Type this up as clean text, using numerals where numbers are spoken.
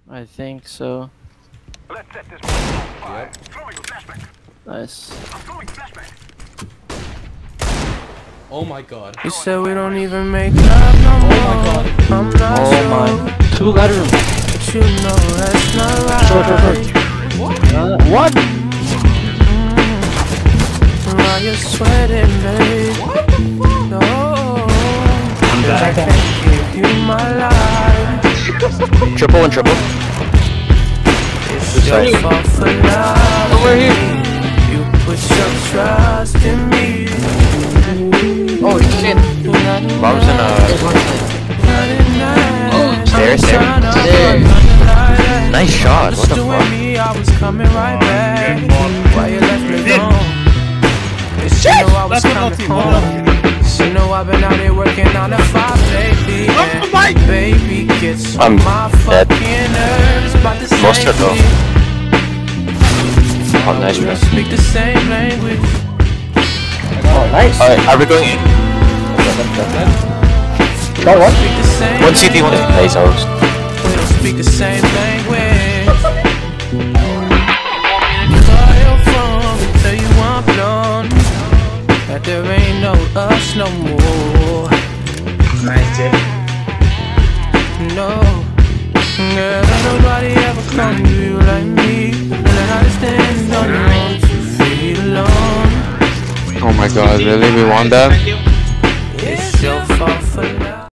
I think so. Let's set this one on fire. Throwing a flashback. Nice. I'm throwing flashback. Oh my god. You said we don't even make love no more. Oh my god. I'm not Oh sure, my. Two letter. but you know that's not right. What? While you're sweating, babe. What the fuck? No, I can't give you my life. Triple and triple. It's your fault for love. Over here. You put your trust in me. Oh shit. Bob's in stairs there. Nice shot. What the fuck? I was coming right back. Why you left me alone? You know I was coming home. You know I've been out here working on the 5, baby. Baby gets on my fucking nerves. Most of them. Oh, nice man. Speak the same language. Oh, nice. Alright, are we going in? Go what? One CT, one nice host. We don't speak the same language. Tell you I'm blown. That there ain't no us no more. Nice, Jay. No, girl, ain't nobody ever come to you like me. And I understand, don't want to feel alone. Oh my god, really? We won that?